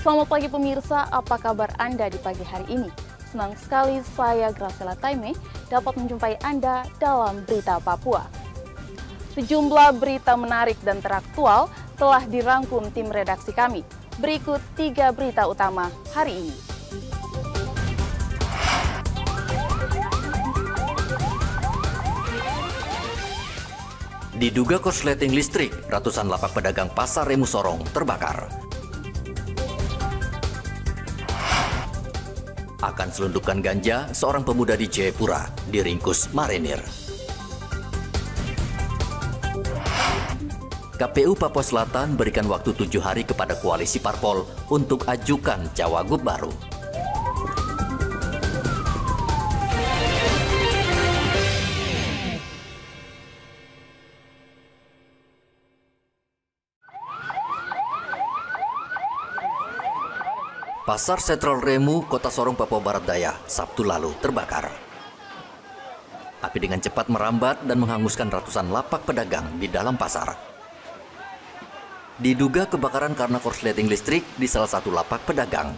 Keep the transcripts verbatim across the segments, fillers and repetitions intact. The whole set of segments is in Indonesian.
Selamat pagi pemirsa, apa kabar Anda di pagi hari ini? Senang sekali saya Graciela Taime dapat menjumpai Anda dalam Berita Papua. Sejumlah berita menarik dan teraktual telah dirangkum tim redaksi kami. Berikut tiga berita utama hari ini. Diduga korsleting listrik, ratusan lapak pedagang pasar Remu Sorong terbakar. Akan selundupan ganja, seorang pemuda di Jayapura diringkus marinir. K P U Papua Selatan berikan waktu tujuh hari kepada koalisi parpol untuk ajukan cawagup baru. Pasar Sentral Remu, Kota Sorong, Papua Barat Daya, Sabtu lalu terbakar. Api dengan cepat merambat dan menghanguskan ratusan lapak pedagang di dalam pasar. Diduga kebakaran karena korsleting listrik di salah satu lapak pedagang.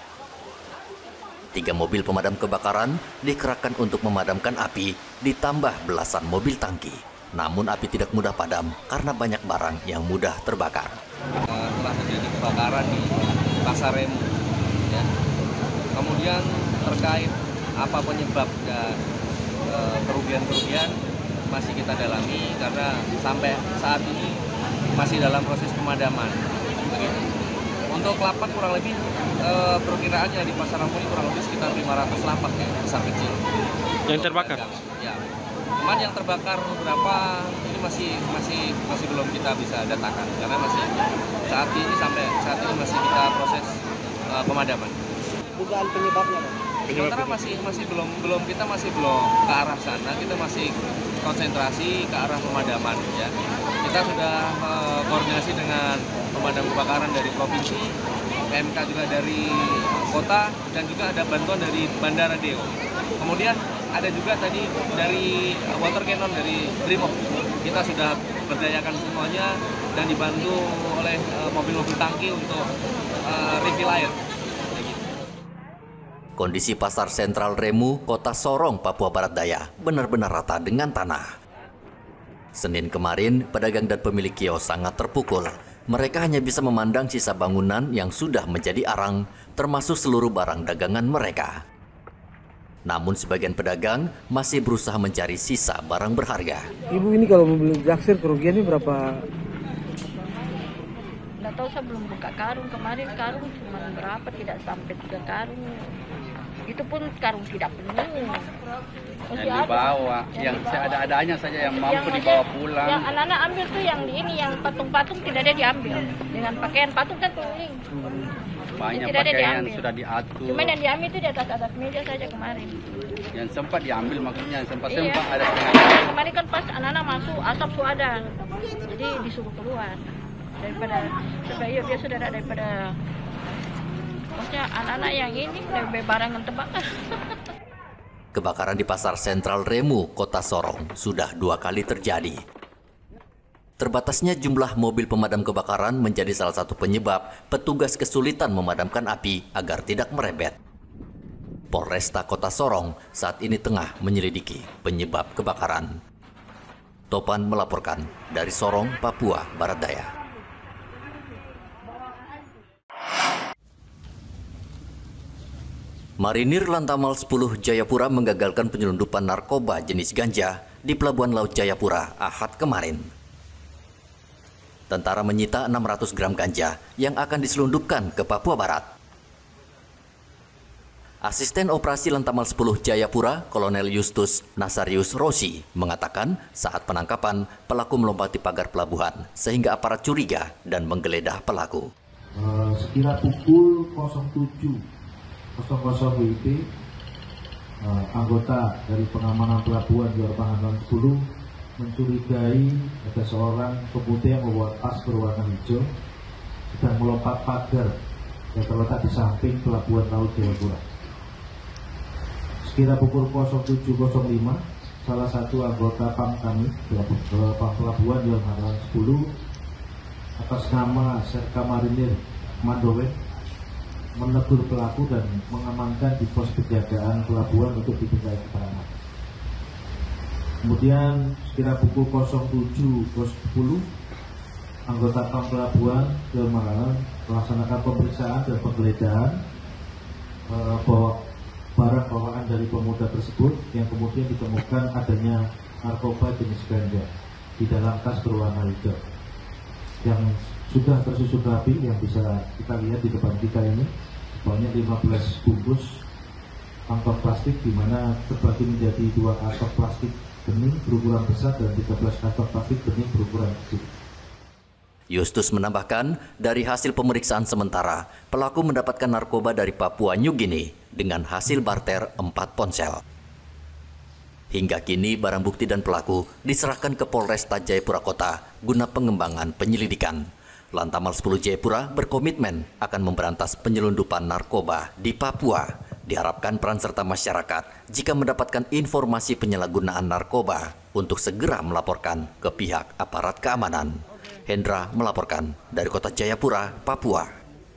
Tiga mobil pemadam kebakaran dikerahkan untuk memadamkan api, ditambah belasan mobil tangki. Namun api tidak mudah padam karena banyak barang yang mudah terbakar. Uh, telah terjadi kebakaran di Pasar Remu. Ya. Kemudian terkait apa penyebab dan e, kerugian-kerugian masih kita dalami karena sampai saat ini masih dalam proses pemadaman. Begitu. Untuk lapak kurang lebih e, perkiraannya di Pasar Remu ini kurang lebih sekitar lima ratus lapak ya, besar kecil. Yang terbakar? Ya. Cuman yang terbakar berapa ini masih masih masih belum kita bisa datakan karena masih saat ini sampai saat ini masih kita proses Uh, pemadaman. Dugaan penyebabnya, Pak? Sementara masih masih belum belum kita masih belum ke arah sana, kita masih konsentrasi ke arah pemadaman ya. Kita sudah uh, koordinasi dengan pemadam kebakaran dari provinsi, M K juga dari kota dan juga ada bantuan dari Bandara Deo. Kemudian ada juga tadi dari water cannon dari Brimob. Kita sudah berdayakan semuanya dan dibantu oleh mobil-mobil uh, tangki untuk uh, refill air. Kondisi Pasar Sentral Remu, Kota Sorong, Papua Barat Daya benar-benar rata dengan tanah. Senin kemarin, pedagang dan pemilik kios sangat terpukul. Mereka hanya bisa memandang sisa bangunan yang sudah menjadi arang, termasuk seluruh barang dagangan mereka. Namun sebagian pedagang masih berusaha mencari sisa barang berharga. Ibu ini kalau membeli jaksir kerugiannya berapa? Nggak tahu, saya belum buka karung. Kemarin karung cuma berapa, tidak sampai tiga karung. Itu pun karung tidak penuh. Masih yang dibawa, ada. yang ada-adanya saja yang mampu yang dibawa pulang. Yang anak-anak ambil tuh yang di ini, yang patung-patung tidak ada diambil. Dengan pakaian patung kan keliling. Banyak tidak pakaian sudah diatur. Cuma yang diambil itu di atas-atas meja saja kemarin. Yang sempat diambil maksudnya, yang sempat-sempat iya. ada setengah. Kemarin kan pas anak-anak masuk, asap tuh ada. Jadi disuruh keluar. Daripada, supaya dia sudah ada daripada, maksudnya anak-anak yang ini, lebih barang yang terbakar. Kebakaran di Pasar Sentral Remu, Kota Sorong, sudah dua kali terjadi. Terbatasnya jumlah mobil pemadam kebakaran menjadi salah satu penyebab petugas kesulitan memadamkan api agar tidak merebet. Polresta Kota Sorong saat ini tengah menyelidiki penyebab kebakaran. Topan melaporkan dari Sorong, Papua Barat Daya. Marinir Lantamal sepuluh Jayapura menggagalkan penyelundupan narkoba jenis ganja di Pelabuhan Laut Jayapura Ahad kemarin. Tentara menyita enam ratus gram ganja yang akan diselundupkan ke Papua Barat. Asisten Operasi Lantamal sepuluh Jayapura, Kolonel Justus Nasarius Rossi, mengatakan saat penangkapan pelaku melompati pagar pelabuhan sehingga aparat curiga dan menggeledah pelaku. Uh, sekira pukul tujuh W I P, uh, anggota dari pengamanan pelabuhan di lapangan sepuluh mencurigai ada seorang pemuda yang membawa tas berwarna hijau sedang melompat pagar yang terletak di samping Pelabuhan Laut Jayapura. Sekira pukul tujuh lima, salah satu anggota P A M kami, Pelabuhan di lapangan sepuluh, atas nama Serka Marinir Mandowe menegur pelaku dan mengamankan di pos penjagaan pelabuhan untuk dimintai keterangan. Kemudian sekira pukul nol tujuh sepuluh, anggota Pam Pelabuhan ke Malang melaksanakan pemeriksaan dan penggeledahan eh, bahwa barang bawaan dari pemuda tersebut yang kemudian ditemukan adanya narkoba jenis ganja di dalam tas berwarna hijau yang sudah tersusun rapi, yang bisa kita lihat di depan kita ini sebanyak lima belas bungkus kantong plastik, di mana terbagi menjadi dua kantong plastik bening berukuran besar dan tiga belas kantong plastik bening berukuran kecil. Justus menambahkan, dari hasil pemeriksaan sementara, pelaku mendapatkan narkoba dari Papua New Guinea dengan hasil barter empat ponsel. Hingga kini barang bukti dan pelaku diserahkan ke Polresta Jayapura Kota guna pengembangan penyelidikan. Lantamal sepuluh Jayapura berkomitmen akan memberantas penyelundupan narkoba di Papua. Diharapkan peran serta masyarakat jika mendapatkan informasi penyalahgunaan narkoba untuk segera melaporkan ke pihak aparat keamanan. Hendra melaporkan dari Kota Jayapura, Papua.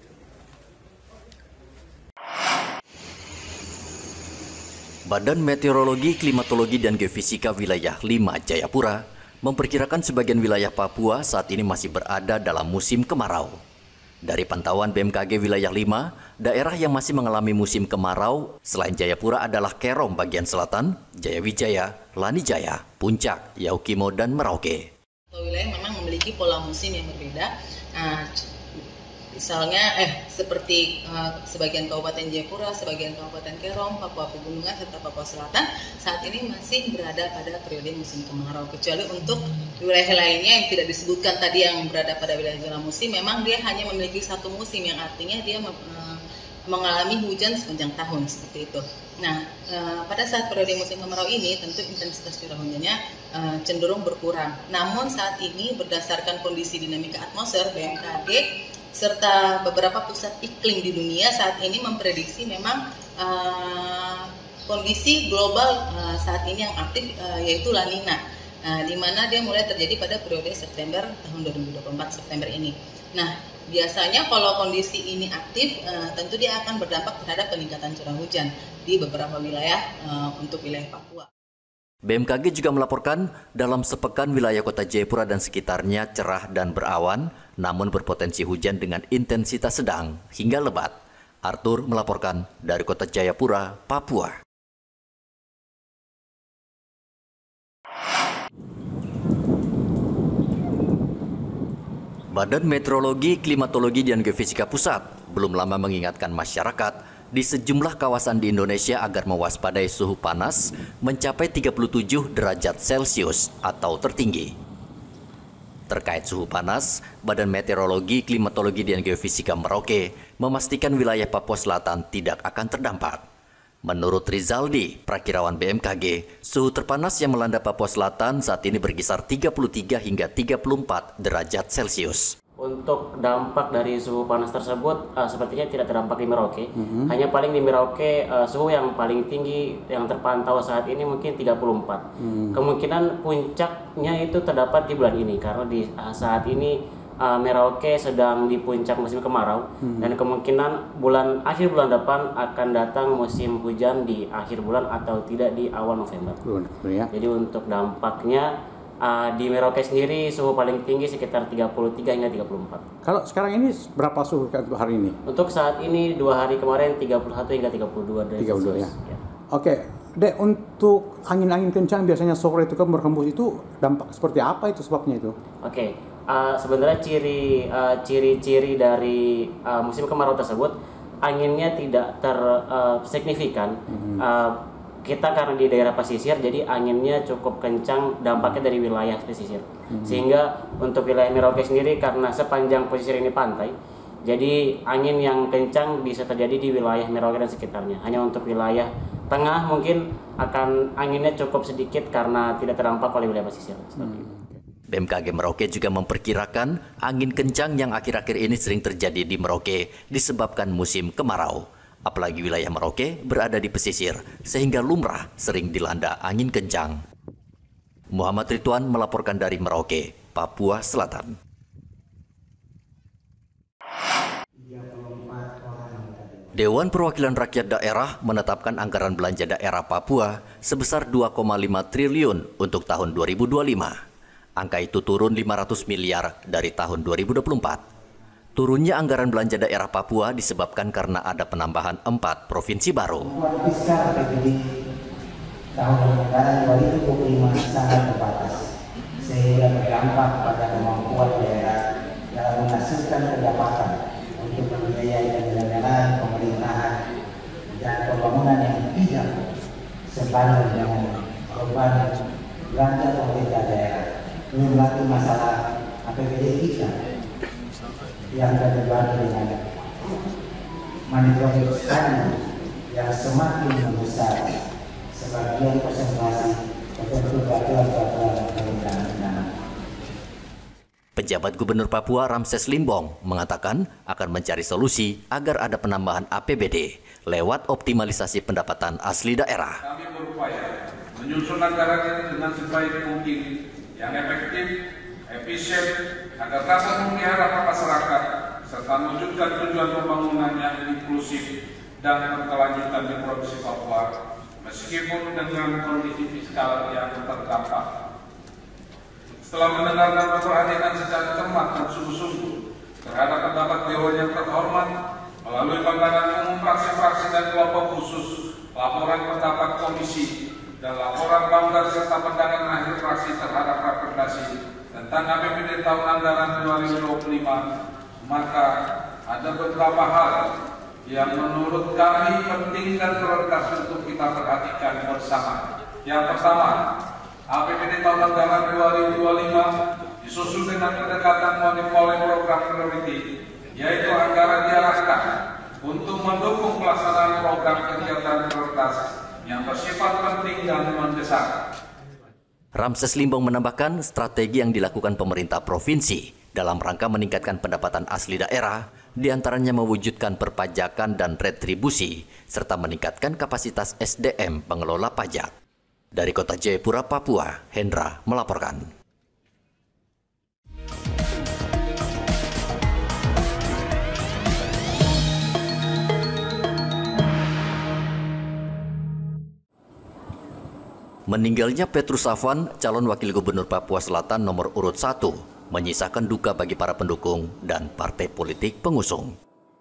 Badan Meteorologi, Klimatologi, dan Geofisika Wilayah lima Jayapura memperkirakan sebagian wilayah Papua saat ini masih berada dalam musim kemarau. Dari pantauan B M K G Wilayah lima, daerah yang masih mengalami musim kemarau selain Jayapura adalah Kerom bagian selatan, Jayawijaya, Lanijaya, Puncak, Yaukimo, dan Merauke. Wilayah memang memiliki pola musim yang berbeda. Nah, misalnya, eh seperti uh, sebagian Kabupaten Jayapura, sebagian Kabupaten Kerom, Papua Pegunungan, serta Papua Selatan saat ini masih berada pada periode musim kemarau. Kecuali untuk wilayah lainnya yang tidak disebutkan tadi yang berada pada wilayah zona musim, memang dia hanya memiliki satu musim yang artinya dia uh, mengalami hujan sepanjang tahun seperti itu. Nah, uh, pada saat periode musim kemarau ini tentu intensitas curah hujannya uh, cenderung berkurang. Namun saat ini berdasarkan kondisi dinamika atmosfer B M K G serta beberapa pusat iklim di dunia saat ini memprediksi memang uh, kondisi global uh, saat ini yang aktif uh, yaitu La Nina, uh, di mana dia mulai terjadi pada periode September tahun dua ribu dua puluh empat September ini. Nah, biasanya kalau kondisi ini aktif, uh, tentu dia akan berdampak terhadap peningkatan curah hujan di beberapa wilayah uh, untuk wilayah Papua. B M K G juga melaporkan dalam sepekan wilayah Kota Jayapura dan sekitarnya cerah dan berawan, namun berpotensi hujan dengan intensitas sedang hingga lebat. Arthur melaporkan dari Kota Jayapura, Papua. Badan Meteorologi, Klimatologi, dan Geofisika Pusat belum lama mengingatkan masyarakat di sejumlah kawasan di Indonesia agar mewaspadai suhu panas mencapai tiga puluh tujuh derajat Celcius atau tertinggi. Terkait suhu panas, Badan Meteorologi, Klimatologi, dan Geofisika Merauke memastikan wilayah Papua Selatan tidak akan terdampak. Menurut Rizaldi, prakirawan B M K G, suhu terpanas yang melanda Papua Selatan saat ini berkisar tiga puluh tiga hingga tiga puluh empat derajat Celcius. Untuk dampak dari suhu panas tersebut uh, sepertinya tidak terdampak di Merauke. Mm-hmm. Hanya paling di Merauke uh, suhu yang paling tinggi yang terpantau saat ini mungkin tiga puluh empat. Mm. Kemungkinan puncaknya itu terdapat di bulan ini karena di uh, saat ini uh, Merauke sedang di puncak musim kemarau. Mm. Dan kemungkinan bulan akhir bulan depan akan datang musim hujan di akhir bulan atau tidak di awal November. Betul, ya. Jadi untuk dampaknya Uh, di Merauke sendiri suhu paling tinggi sekitar tiga puluh tiga hingga tiga puluh empat. Kalau sekarang ini berapa suhu untuk hari ini? Untuk saat ini dua hari kemarin tiga puluh satu hingga tiga puluh dua derajat. tiga puluh dua ya. ya. Oke, Dek, untuk angin-angin kencang biasanya sore itu kan berhembus, itu dampak seperti apa itu sebabnya itu? Oke, uh, sebenarnya ciri uh, ciri-ciri dari uh, musim kemarau tersebut anginnya tidak tersignifikan. Uh, mm-hmm. uh, Kita karena di daerah pesisir, jadi anginnya cukup kencang dampaknya dari wilayah pesisir. Hmm. Sehingga untuk wilayah Merauke sendiri karena sepanjang pesisir ini pantai, jadi angin yang kencang bisa terjadi di wilayah Merauke dan sekitarnya. Hanya untuk wilayah tengah mungkin akan anginnya cukup sedikit karena tidak terdampak oleh wilayah pesisir. Hmm. B M K G Merauke juga memperkirakan angin kencang yang akhir-akhir ini sering terjadi di Merauke disebabkan musim kemarau. Apalagi wilayah Merauke berada di pesisir, sehingga lumrah sering dilanda angin kencang. Muhammad Ridwan melaporkan dari Merauke, Papua Selatan. Dewan Perwakilan Rakyat Daerah menetapkan anggaran belanja daerah Papua sebesar dua koma lima triliun untuk tahun dua ribu dua puluh lima. Angka itu turun lima ratus miliar dari tahun dua ribu dua puluh empat. Turunnya anggaran belanja daerah Papua disebabkan karena ada penambahan empat provinsi baru. Fiskal P B D tahun anggaran dua ribu dua puluh lima sangat terbatas, sehingga berdampak pada kemampuan daerah dalam menghasilkan pendapatan untuk membiayai penyelenggaraan pemerintahan dan pembangunan yang tidak sebanding dengan beban belanja pemerintah daerah. Belum lagi masalah A P B D kita yang terbebani dengan monitoring yang semakin membesar sebagian konsentrasi tertentu peraturan-peraturan perundang-undangan. Penjabat Gubernur Papua Ramses Limbong mengatakan akan mencari solusi agar ada penambahan A P B D lewat optimalisasi pendapatan asli daerah. Kami berupaya menyusun anggaran ini dengan sebaik mungkin, yang efektif, efisien, agar dapat memelihara masyarakat serta mewujudkan tujuan pembangunan yang inklusif dan berkelanjutan di Provinsi Papua, meskipun dengan kondisi fiskal yang terdampak. Setelah mendengar dan memperhatikan secara cermat dan sungguh-sungguh terhadap pendapat Dewan yang terhormat melalui pandangan umum fraksi-fraksi dan kelompok khusus, laporan pendapat komisi, dan laporan banggar serta pandangan akhir fraksi terhadap rekomendasi tentang A P B D tahun anggaran dua ribu dua puluh lima, maka ada beberapa hal yang menurut kami penting dan prioritas untuk kita perhatikan bersama. Yang pertama, A P B D tahun anggaran dua ribu dua puluh lima disusun dengan pendekatan monitoring program priority, yaitu anggaran diarahkan untuk mendukung pelaksanaan program kegiatan prioritas yang bersifat penting dan mendesak. Ramses Limbong menambahkan strategi yang dilakukan pemerintah provinsi dalam rangka meningkatkan pendapatan asli daerah, diantaranya mewujudkan perpajakan dan retribusi, serta meningkatkan kapasitas S D M pengelola pajak. Dari Kota Jayapura, Papua, Hendra melaporkan. Meninggalnya Petrus Afan, calon wakil gubernur Papua Selatan nomor urut satu, menyisakan duka bagi para pendukung dan partai politik pengusung.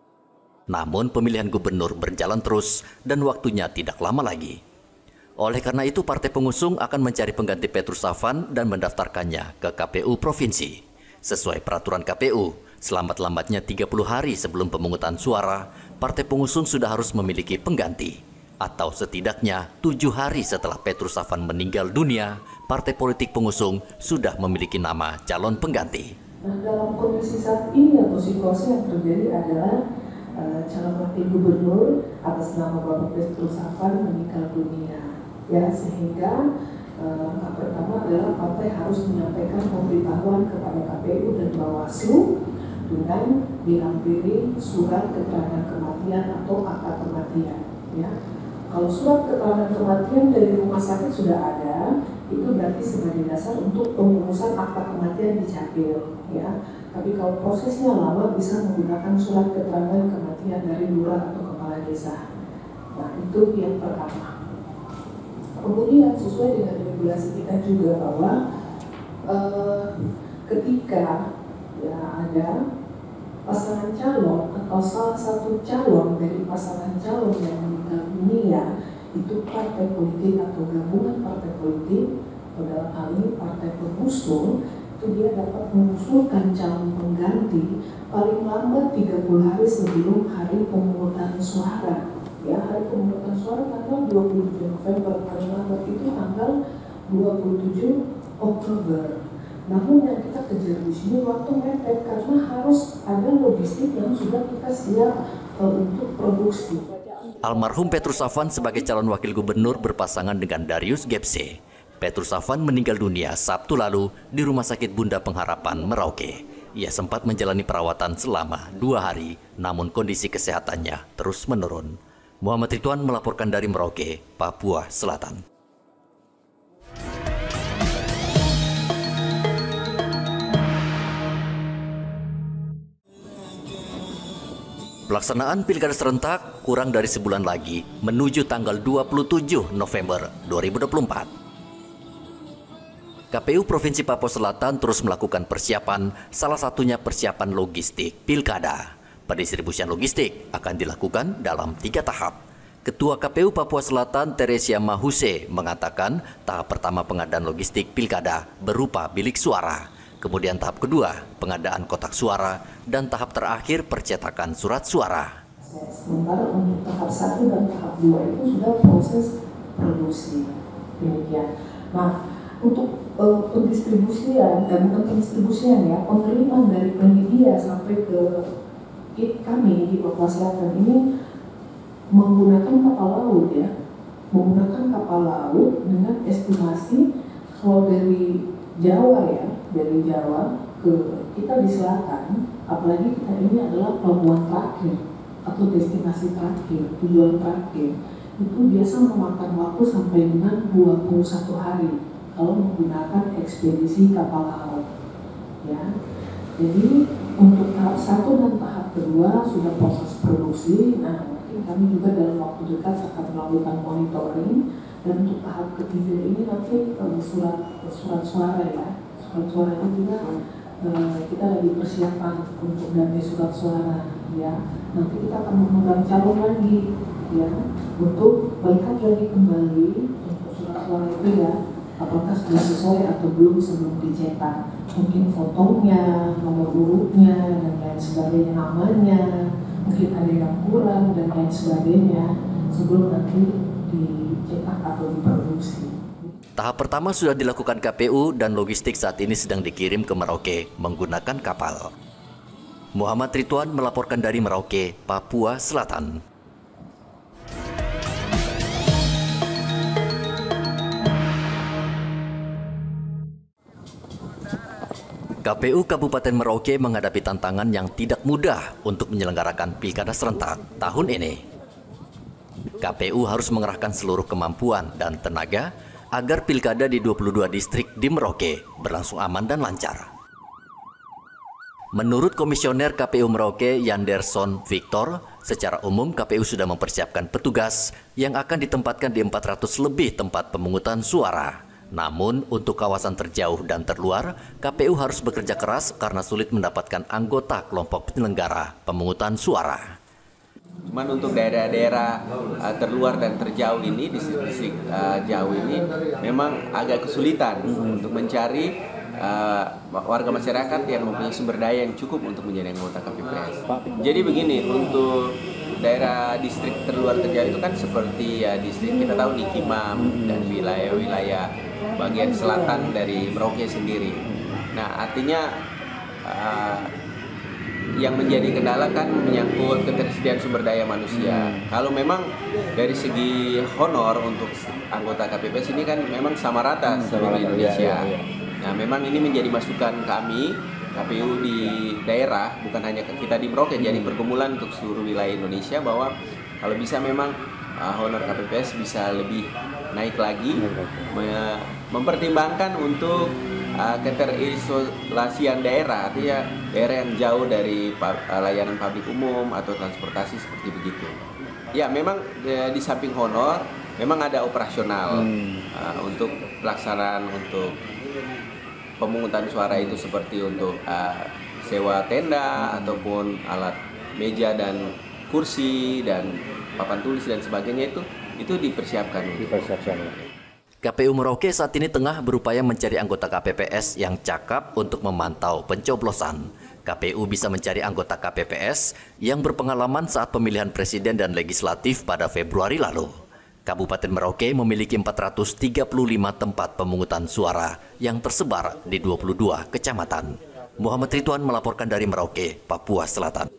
Namun pemilihan gubernur berjalan terus dan waktunya tidak lama lagi. Oleh karena itu partai pengusung akan mencari pengganti Petrus Afan dan mendaftarkannya ke K P U Provinsi. Sesuai peraturan K P U, selambat-lambatnya tiga puluh hari sebelum pemungutan suara, partai pengusung sudah harus memiliki pengganti. Atau setidaknya tujuh hari setelah Petrus Afan meninggal dunia, partai politik pengusung sudah memiliki nama calon pengganti. Nah, dalam kondisi saat ini atau situasi yang terjadi adalah uh, calon wakil gubernur atas nama Bapak Petrus Afan meninggal dunia. Ya, sehingga uh, yang pertama adalah partai harus menyampaikan pemberitahuan kepada K P U dan Bawaslu dengan dilampiri surat keterangan kematian atau akta kematian. Ya. Kalau surat keterangan kematian dari rumah sakit sudah ada, itu berarti sebagai dasar untuk pengurusan akta kematian di Capil, ya. Tapi kalau prosesnya lama, bisa menggunakan surat keterangan kematian dari lurah atau kepala desa. Nah, itu yang pertama. Kemudian sesuai dengan regulasi kita juga bahwa eh, ketika ya ada pasangan calon atau salah satu calon dari pasangan calon yang meninggal dunia, itu partai politik atau gabungan partai politik atau dalam hal ini partai pengusung, itu dia dapat mengusulkan calon pengganti paling lambat tiga puluh hari sebelum hari pemungutan suara. Ya, hari pemungutan suara tanggal dua puluh tujuh November, paling lambat itu tanggal dua puluh tujuh Oktober. Namun yang kita kejar di sini waktu mepet karena harus ada logistik yang sudah kita siap uh, untuk produksi. Almarhum Petrus Afan sebagai calon wakil gubernur berpasangan dengan Darius Gepse. Petrus Afan meninggal dunia Sabtu lalu di Rumah Sakit Bunda Pengharapan, Merauke. Ia sempat menjalani perawatan selama dua hari, namun kondisi kesehatannya terus menurun. Muhammad Ridwan melaporkan dari Merauke, Papua Selatan. Pelaksanaan Pilkada serentak kurang dari sebulan lagi menuju tanggal dua puluh tujuh November dua ribu dua puluh empat. K P U Provinsi Papua Selatan terus melakukan persiapan, salah satunya persiapan logistik Pilkada. Pendistribusian logistik akan dilakukan dalam tiga tahap. Ketua K P U Papua Selatan Teresia Mahuse mengatakan tahap pertama pengadaan logistik Pilkada berupa bilik suara. Kemudian tahap kedua, pengadaan kotak suara, dan tahap terakhir percetakan surat suara. Sementara untuk tahap satu dan tahap dua itu sudah proses produksi. Demikian. Nah, untuk uh, pendistribusian, eh, bukan pendistribusian ya, pengiriman dari penyedia sampai ke kami di Papua Selatan ini menggunakan kapal laut ya, menggunakan kapal laut dengan estimasi kalau dari Jawa ya, dari Jawa ke kita di selatan, apalagi kita ini adalah pelabuhan terakhir atau destinasi terakhir, tujuan terakhir, itu biasa memakan waktu sampai dengan dua puluh satu hari kalau menggunakan ekspedisi kapal laut ya. Jadi untuk tahap satu dan tahap kedua sudah proses produksi. Nah, mungkin kami juga dalam waktu dekat akan melakukan monitoring. Dan untuk tahap ketiga ini nanti uh, surat surat suara ya, surat suara ini juga uh, kita lagi persiapan untuk damai surat suara ya. Nanti kita akan memegang calon lagi ya, untuk melihat lagi kembali untuk surat suara itu ya, apakah sudah sesuai atau belum sebelum dicetak. Mungkin fotonya, nomor urutnya, dan lain sebagainya, namanya, mungkin ada yang kurang dan lain sebagainya sebelum nanti dicetak atau diproduksi. Tahap pertama sudah dilakukan K P U dan logistik saat ini sedang dikirim ke Merauke menggunakan kapal. Muhammad Ridwan melaporkan dari Merauke, Papua Selatan. K P U Kabupaten Merauke menghadapi tantangan yang tidak mudah untuk menyelenggarakan Pilkada serentak tahun ini. K P U harus mengerahkan seluruh kemampuan dan tenaga agar pilkada di dua puluh dua distrik di Merauke berlangsung aman dan lancar. Menurut Komisioner K P U Merauke Yanderson Victor, secara umum K P U sudah mempersiapkan petugas yang akan ditempatkan di empat ratus lebih tempat pemungutan suara. Namun untuk kawasan terjauh dan terluar, K P U harus bekerja keras karena sulit mendapatkan anggota kelompok penyelenggara pemungutan suara. Cuman untuk daerah-daerah uh, terluar dan terjauh ini, distrik-distrik uh, jauh ini memang agak kesulitan hmm. untuk mencari uh, warga masyarakat yang mempunyai sumber daya yang cukup untuk menjadi anggota K P P S. Jadi begini, untuk daerah distrik terluar terjauh itu kan seperti ya distrik kita tahu di Kimam hmm. dan wilayah-wilayah bagian selatan dari Merauke sendiri. Nah, artinya uh, yang menjadi kendala kan menyangkut ketersediaan sumber daya manusia. Hmm. Kalau memang dari segi honor untuk anggota K P P S ini kan memang sama rata hmm, seluruh Indonesia. Ya, ya, ya. Nah, memang ini menjadi masukan kami K P U di daerah, bukan hanya kita di Merauke, hmm. jadi pergumulan untuk seluruh wilayah Indonesia bahwa kalau bisa memang uh, honor K P P S bisa lebih naik lagi, me mempertimbangkan untuk uh, keterisolasian daerah, artinya daerah yang jauh dari uh, layanan publik umum atau transportasi seperti begitu. Ya, memang uh, di samping honor, memang ada operasional hmm. uh, untuk pelaksanaan untuk pemungutan suara itu seperti untuk uh, sewa tenda hmm. ataupun alat meja dan kursi dan papan tulis dan sebagainya itu itu dipersiapkan. Dipersiapkan. K P U Merauke saat ini tengah berupaya mencari anggota K P P S yang cakap untuk memantau pencoblosan. K P U bisa mencari anggota K P P S yang berpengalaman saat pemilihan presiden dan legislatif pada Februari lalu. Kabupaten Merauke memiliki empat ratus tiga puluh lima tempat pemungutan suara yang tersebar di dua puluh dua kecamatan. Muhammad Ridwan melaporkan dari Merauke, Papua Selatan.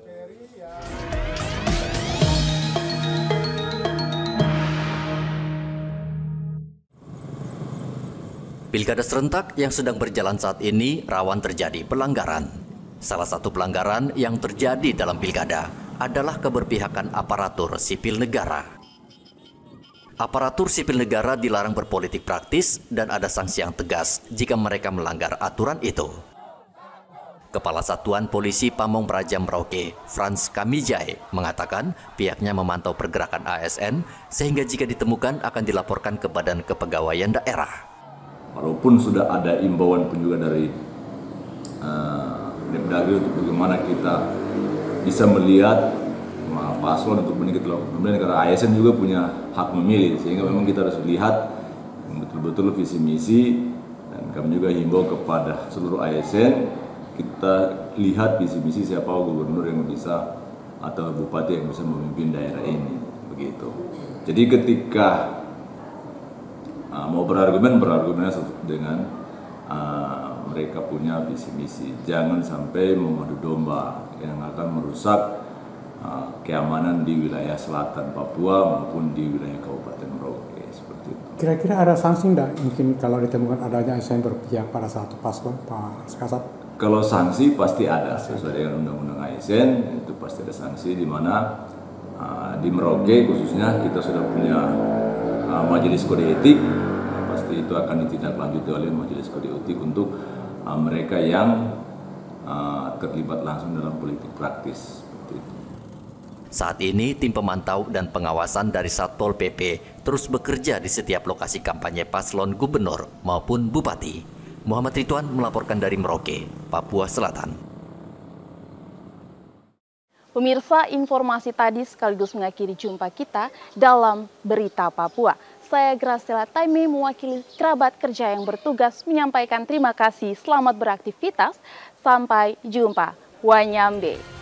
Pilkada serentak yang sedang berjalan saat ini rawan terjadi pelanggaran. Salah satu pelanggaran yang terjadi dalam pilkada adalah keberpihakan aparatur sipil negara. Aparatur sipil negara dilarang berpolitik praktis dan ada sanksi yang tegas jika mereka melanggar aturan itu. Kepala Satuan Polisi Pamong Praja Merauke, Frans Kamijai, mengatakan pihaknya memantau pergerakan A S N sehingga jika ditemukan akan dilaporkan ke Badan Kepegawaian Daerah. Walaupun sudah ada imbauan pun juga dari uh, Depdagri untuk bagaimana kita bisa melihat uh, paslon untuk meningkat kemudian karena A S N juga punya hak memilih, sehingga memang kita harus lihat betul-betul visi misi, dan kami juga himbau kepada seluruh A S N kita lihat visi misi siapa gubernur yang bisa atau bupati yang bisa memimpin daerah ini, begitu. Jadi ketika uh, mau berargumen berargumennya dengan uh, mereka punya visi misi, jangan sampai memadu domba yang akan merusak uh, keamanan di wilayah selatan Papua maupun di wilayah Kabupaten Merauke, seperti itu. Kira-kira ada sanksi enggak mungkin kalau ditemukan adanya A S N berpihak pada satu paslon, Pak Kasat? Kalau sanksi pasti ada, sesuai dengan Undang-Undang A S N, itu pasti ada sanksi, di mana uh, di Merauke khususnya kita sudah punya uh, majelis kode etik, nah, pasti itu akan ditindaklanjuti oleh majelis kode etik untuk uh, mereka yang uh, terlibat langsung dalam politik praktis. Seperti itu. Saat ini, tim pemantau dan pengawasan dari Satpol P P terus bekerja di setiap lokasi kampanye paslon gubernur maupun bupati. Muhammad Ridwan melaporkan dari Merauke, Papua Selatan. Pemirsa, informasi tadi sekaligus mengakhiri jumpa kita dalam Berita Papua. Saya Graciela Taime mewakili kerabat kerja yang bertugas menyampaikan terima kasih, selamat beraktivitas, sampai jumpa. Wanyambe.